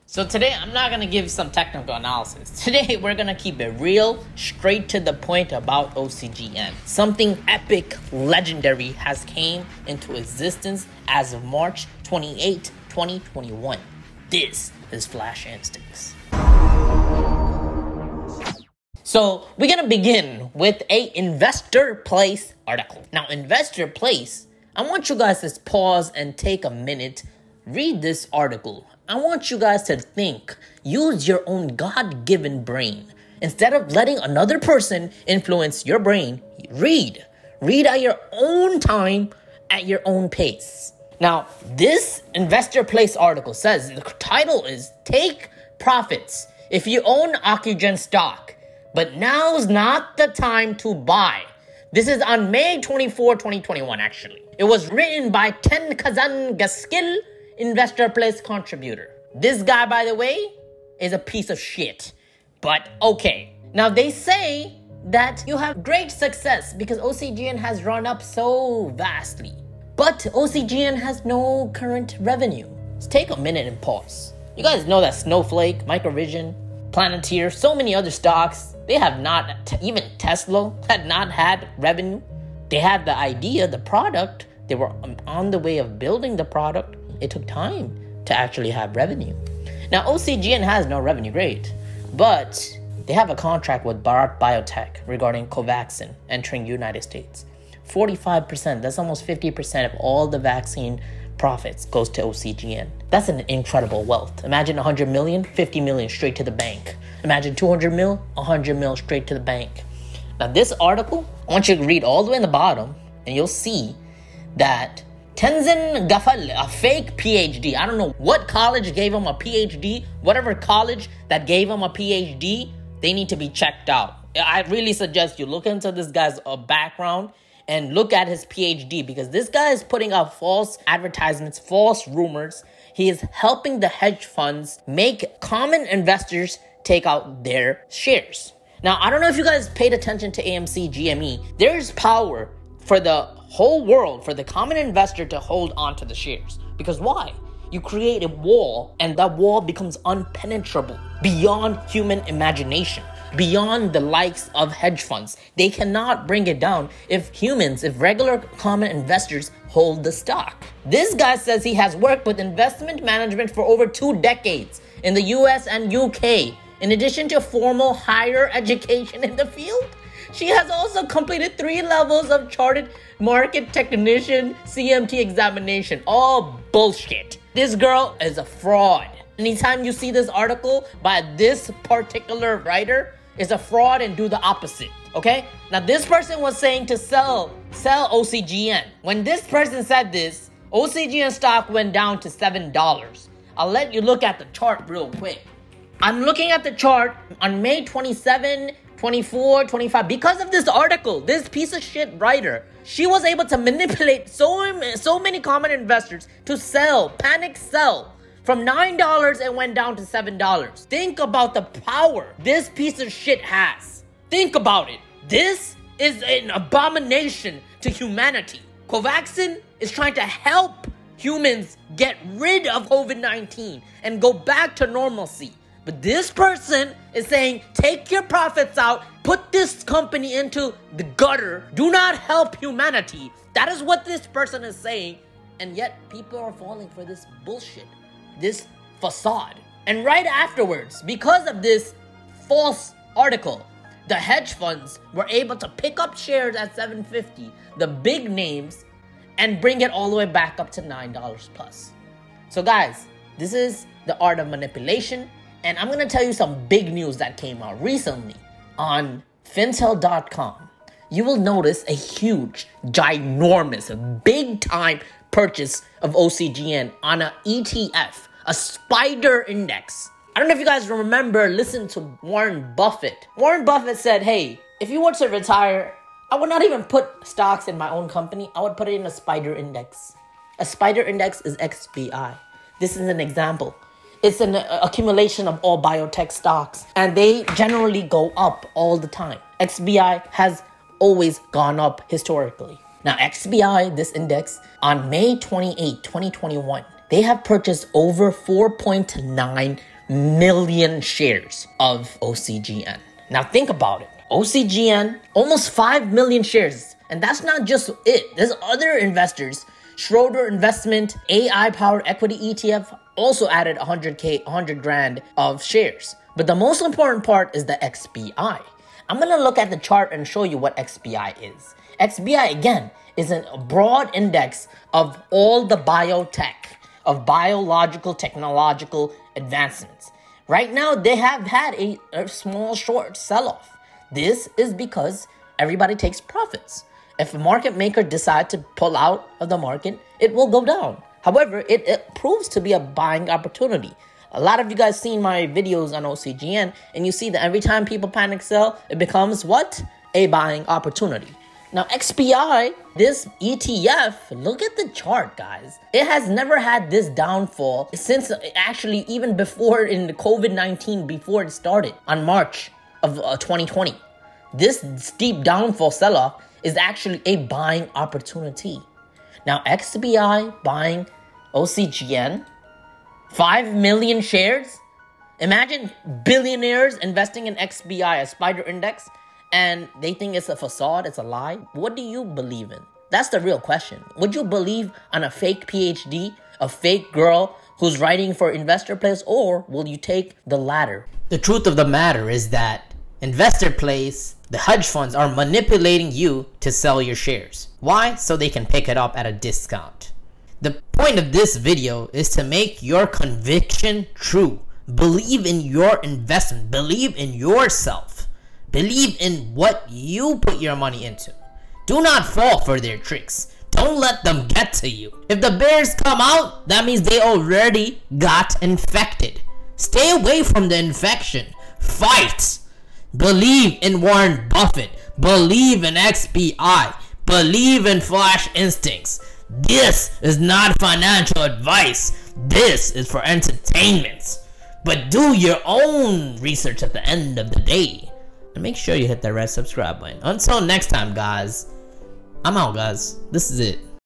So today, I'm not going to give some technical analysis. Today, we're going to keep it real, straight to the point about OCGN. Something epic, legendary has came into existence as of March 28, 2021. This is Flash Instincts. So we're going to begin with a Investor Place article. Now, Investor Place, I want you guys to pause and take a minute, read this article. I want you guys to think, use your own God-given brain. Instead of letting another person influence your brain, read. Read at your own time, at your own pace. Now, this Investor Place article says, the title is Take Profits If You Own OCGN Stock, but now's not the time to buy. This is on May 24, 2021, actually. It was written by Ten Kazan Gaskil, Investor Place contributor. This guy, by the way, is a piece of shit. But okay. Now they say that you have great success because OCGN has run up so vastly. But OCGN has no current revenue. Let's take a minute and pause. You guys know that Snowflake, Microvision, Planeteer, so many other stocks, they have not, even Tesla had not had revenue. They had the idea, the product. They were on the way of building the product. It took time to actually have revenue. Now, OCGN has no revenue, great, but they have a contract with Bharat Biotech regarding Covaxin entering United States. 45%, that's almost 50% of all the vaccine profits goes to OCGN. That's an incredible wealth. Imagine 100 million, 50 million straight to the bank. Imagine 200 mil, 100 mil straight to the bank. Now, this article, I want you to read all the way in the bottom, and you'll see that Tenzin Gafal, a fake PhD. I don't know what college gave him a PhD. Whatever college that gave him a PhD, they need to be checked out. I really suggest you look into this guy's background and look at his PhD, because this guy is putting out false advertisements, false rumors. He is helping the hedge funds make common investors take out their shares. Now, I don't know if you guys paid attention to AMC GME. There's power for the whole world, for the common investor to hold on to the shares. Because why? You create a wall, and that wall becomes unpenetrable, beyond human imagination, beyond the likes of hedge funds. They cannot bring it down if regular common investors hold the stock. This guy says he has worked with investment management for over 2 decades in the US and UK. In addition to formal higher education in the field, she has also completed 3 levels of chartered market technician CMT examination. All bullshit. This girl is a fraud. Anytime you see this article by this particular writer, is a fraud, and do the opposite. Okay? Now, this person was saying to sell OCGN. When this person said this, OCGN stock went down to $7. I'll let you look at the chart real quick. I'm looking at the chart on May 27, 24, 25. Because of this article, this piece of shit writer, she was able to manipulate so many common investors to panic sell. From $9, it went down to $7. Think about the power this piece of shit has. Think about it. This is an abomination to humanity. Covaxin is trying to help humans get rid of COVID-19 and go back to normalcy. But this person is saying, take your profits out, put this company into the gutter, do not help humanity. That is what this person is saying. And yet people are falling for this bullshit, this facade. And right afterwards, because of this false article, the hedge funds were able to pick up shares at $7.50, the big names, and bring it all the way back up to $9 plus. So guys, this is the art of manipulation. And I'm going to tell you some big news that came out recently on fintel.com. You will notice a huge, ginormous, big-time purchase of OCGN on an ETF, a spider index. I don't know if you guys remember, listen to Warren Buffett. Warren Buffett said, hey, if you were to retire, I would not even put stocks in my own company. I would put it in a spider index. A spider index is XBI. This is an example. It's an accumulation of all biotech stocks, and they generally go up all the time. XBI has always gone up historically. Now, XBI, this index, on May 28, 2021, they have purchased over 4.9 million shares of OCGN. Now think about it. OCGN, almost 5 million shares. And that's not just it. There's other investors. Schroeder Investment, AI-powered equity ETF, also added 100 grand of shares. But the most important part is the XBI. I'm going to look at the chart and show you what XBI is. XBI, again, is a broad index of all the biotech, of biological technological advancements. Right now, they have had a small short sell-off. This is because everybody takes profits. If a market maker decides to pull out of the market, it will go down. However, it proves to be a buying opportunity. A lot of you guys seen my videos on OCGN, and you see that every time people panic sell, it becomes what? A buying opportunity. Now, XBI, this ETF, look at the chart, guys. It has never had this downfall since actually even before in the COVID-19, before it started on March of 2020. This steep downfall sell-off is actually a buying opportunity. Now, XBI buying OCGN, 5 million shares. Imagine billionaires investing in XBI, a spider index, and they think it's a facade, it's a lie. What do you believe in? That's the real question. Would you believe on a fake PhD, a fake girl who's writing for Investor Place, or will you take the latter? The truth of the matter is that Investor Place, the hedge funds, are manipulating you to sell your shares. Why? So they can pick it up at a discount. The point of this video is to make your conviction true. Believe in your investment. Believe in yourself. Believe in what you put your money into. Do not fall for their tricks. Don't let them get to you. If the bears come out, that means they already got infected. Stay away from the infection. Fight. Believe in Warren Buffett. Believe in XBI. Believe in Flash Instincts. This is not financial advice. This is for entertainment. But do your own research at the end of the day. And make sure you hit that red subscribe button. Until next time, guys. I'm out, guys. This is it.